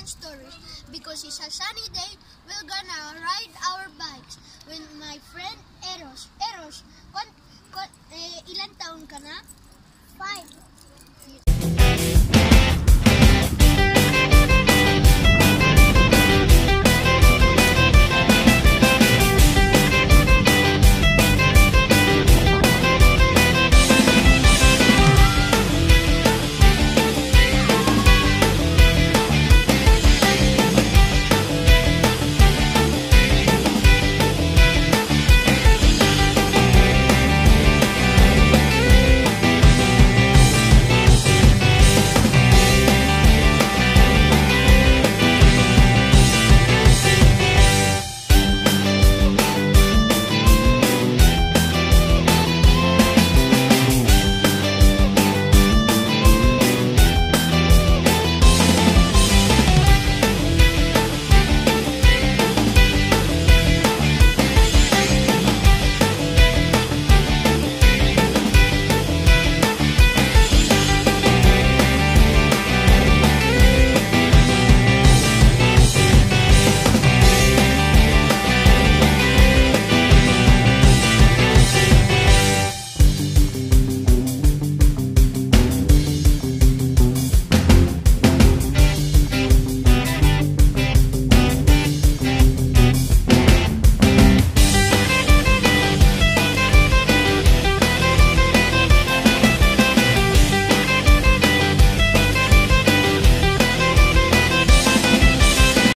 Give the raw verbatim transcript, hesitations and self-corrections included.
stories because it's a sunny day. We're gonna ride our bikes with my friend Eros. Eros, kon, kon, eh, ilan taon ka na? Five.